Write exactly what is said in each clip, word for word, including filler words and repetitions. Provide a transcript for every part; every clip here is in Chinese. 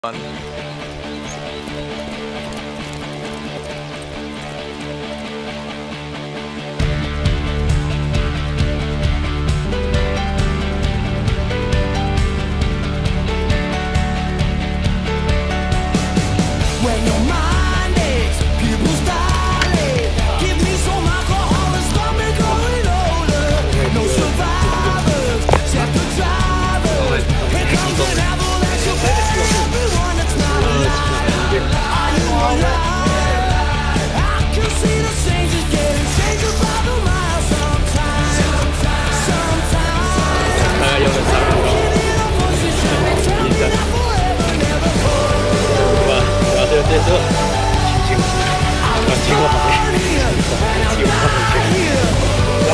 这时候，请请啊，请我旁边，请我旁边，来，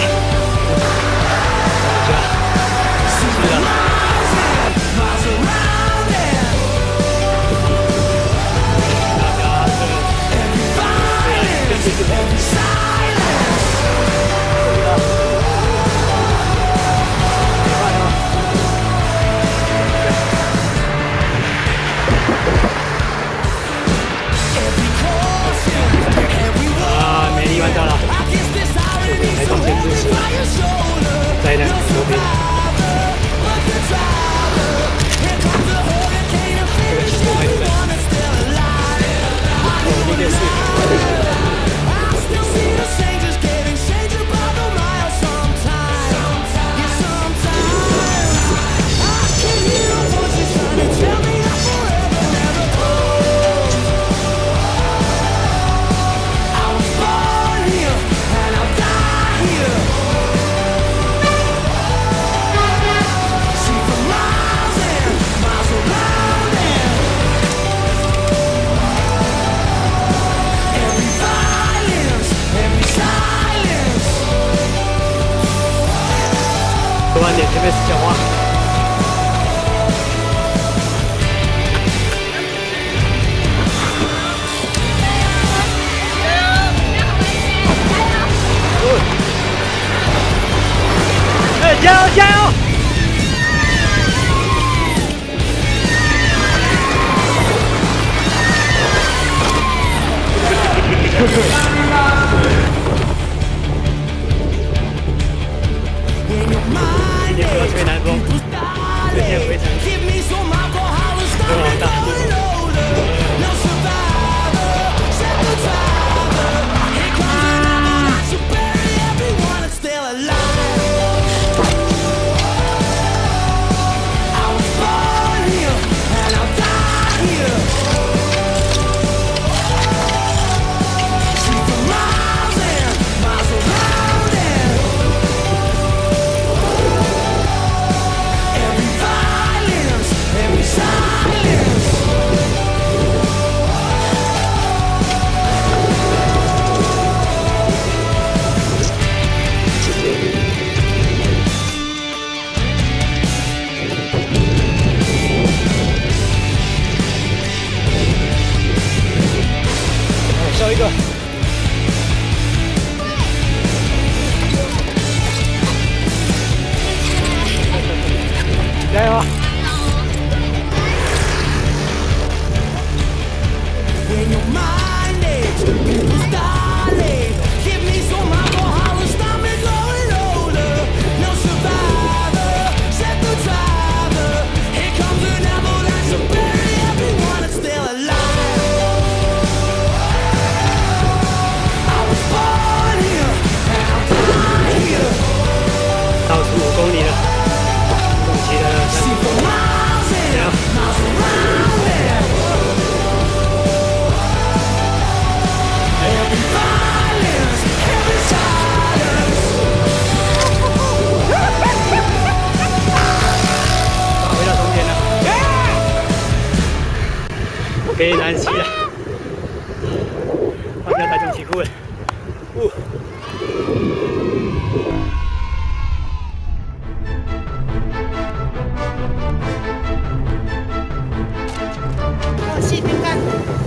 大家，是啊。 到了，台中县支持灾难和平。这个是海水，我们电视。 慢点，前面是讲话。哎，加油加油！今天不要吹南风，这天非常风浪大。笑一个，加油啊！ 倒数五公里了，共骑了三十公里，加油！回到终点了，可以南骑了，换到台中起步了，呜。 细饼干。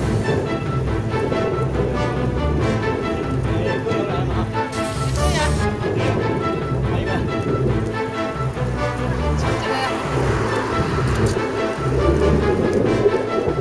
对呀。 来一个。 尝这个。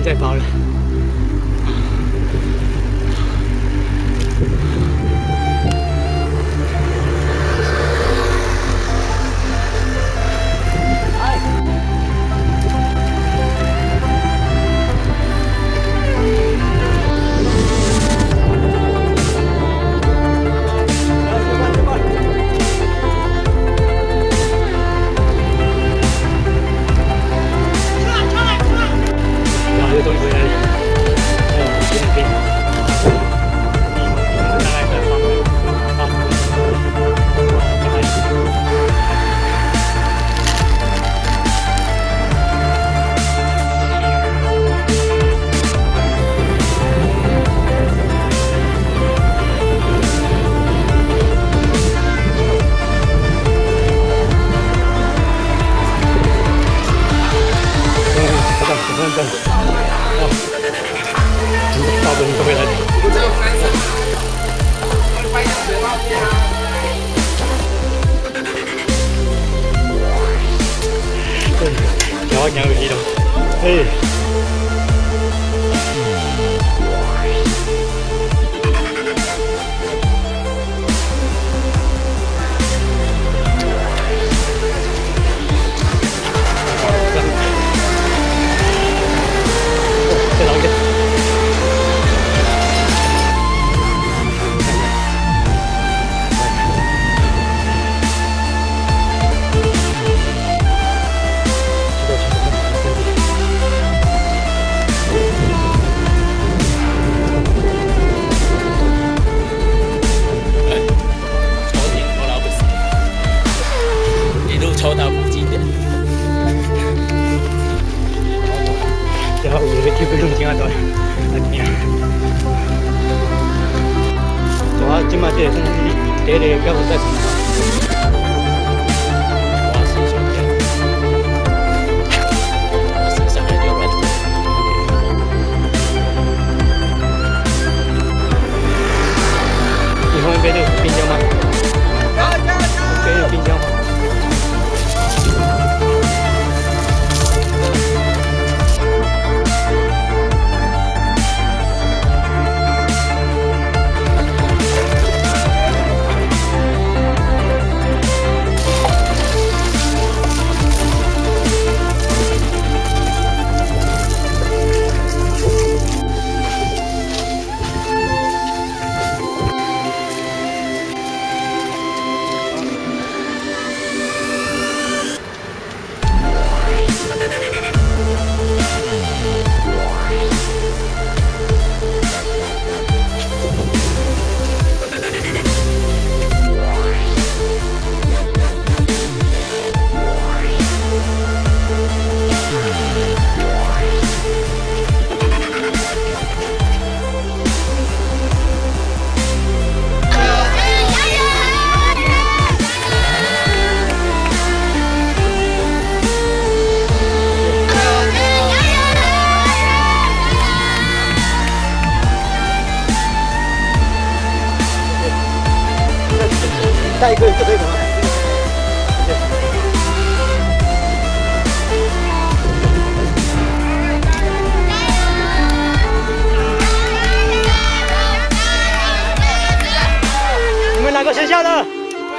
用再跑了。Nhớ cái gì đâu. Ê. 抽到补给点， 然后有个地不用紧啊，对，啊天，就啊，今嘛这东西，这里搞不在。 我是兄弟，我身上还有软的。 你后面背的是冰箱吗？背的冰箱吗？ 带一个就可以了。你们哪个学校的？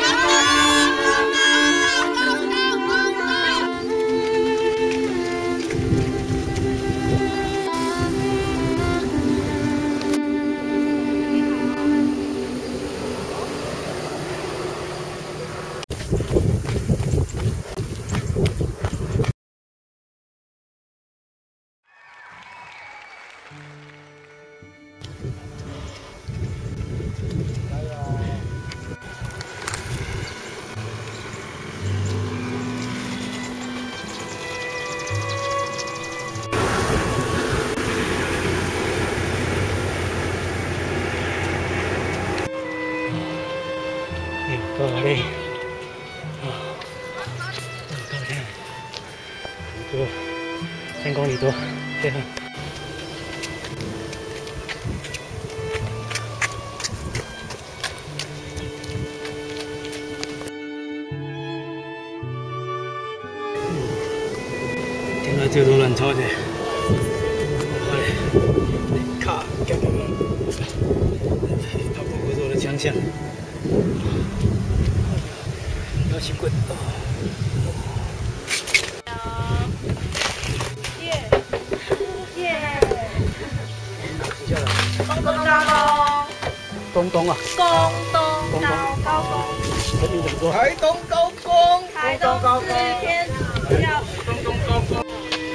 够累啊！够累，多三公里多，最后。天啊，这都乱吵的。 向。要习惯。 耶耶！ 东东高东东啊， 工，东东高高工， 这名怎么说？ 台东高工， 台东四天主要。 东东高工。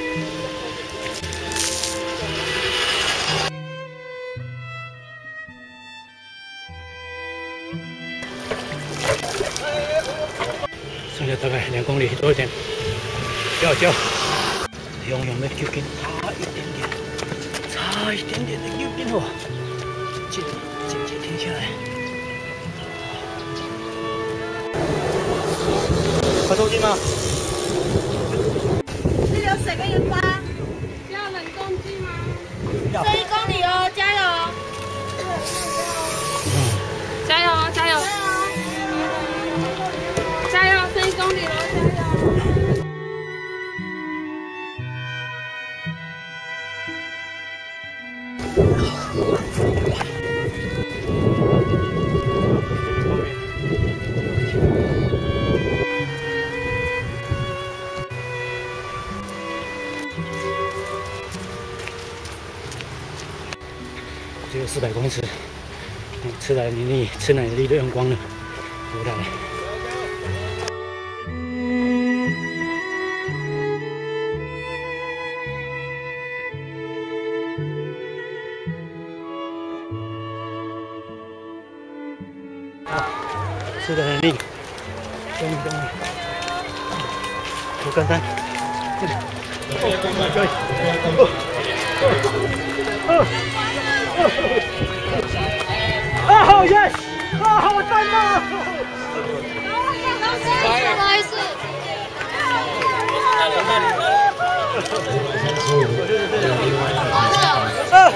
剩下大概两公里多一点，叫叫，永远的究竟差一点点，差一点点的究竟哦，渐渐渐停下来。发抽筋吗？ 是流水跟盐巴， 要冷冻剂吗？ 要。 这一公里哦，加油！ 加油加油加油！这一公里了，加油！ 只有四百公尺，吃奶力力，吃奶力都用光了，回来了。好，吃的很力，终于终于，不干干。啊，好耶！啊，好赞呐！ 不好意思。 啊！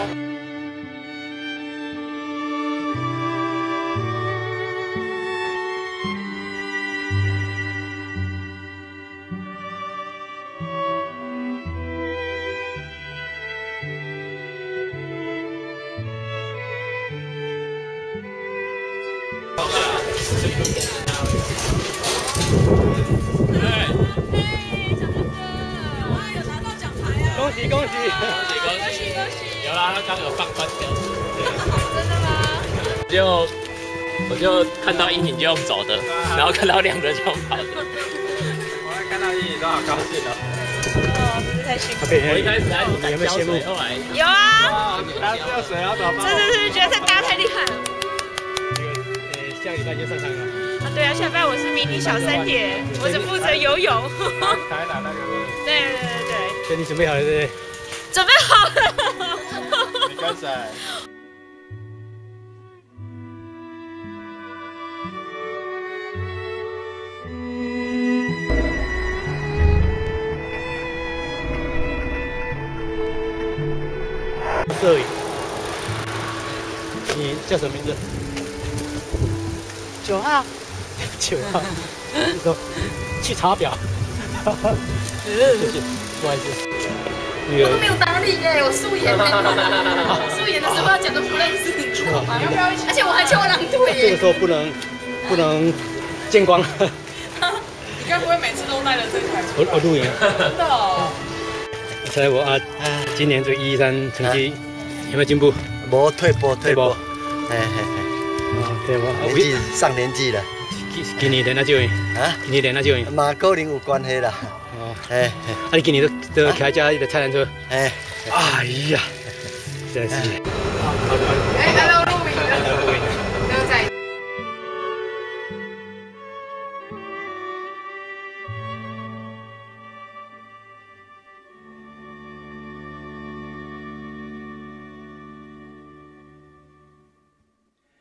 恭喜恭喜！ 恭喜恭喜恭喜！有啦，他刚有放关掉。 真的吗？ 就我就看到阴影就用走的，然后看到亮的就用跑的。 我看到阴影都好高兴哦。 哦，真是太辛苦。 可以， 我一开始还不敢有没有羡慕？ 后来有啊， 他掉水要怎么办？ 真的是觉得大家太厉害了。 呃，下个礼拜就上山了。 啊，对啊，下班我是迷你小三铁，我只负责游泳。 台南那个是对对对对， 所以你准备好了，对不对？ 准备好了。 你跟谁？ 摄影。你叫什么名字？ 九号。 九号。你说去查表。谢谢，不好意思。那个我都没有打理耶，我素颜的，素颜的时候要讲都不认识，而且我还翘二腿这个耶。 时候不能不能见光。 你该不会每次都带着这台出我我录影。 真的哦？ 猜我啊，今年这一三成绩有没有进步？ 无退步，退步。嘿嘿嘿， 哦，对我年纪上年纪了， 今年练哪少年？ 啊， 今年练哪少年？ 嘛可能有关系啦。 哦， 嘿， 啊，你今年都都开家一个菜篮车？ 嘿， 哎呀，真是。